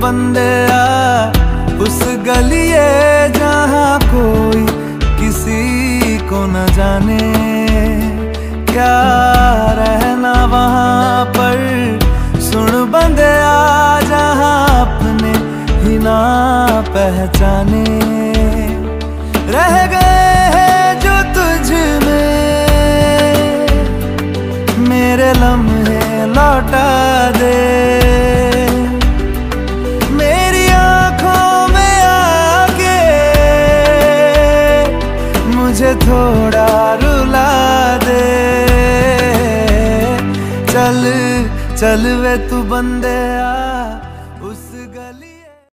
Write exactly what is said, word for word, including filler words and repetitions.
बंदे आ उस गलिए जहाँ कोई किसी को न जाने, क्या रहना वहाँ पर। सुन बंदे आ जहाँ अपने ही ना पहचाने, रह गए हैं जो तुझ में मेरे लम्हे लौटा दे। मेरी आंखों में आके मुझे थोड़ा रुला दे। चल चल वे तू बंदे आ।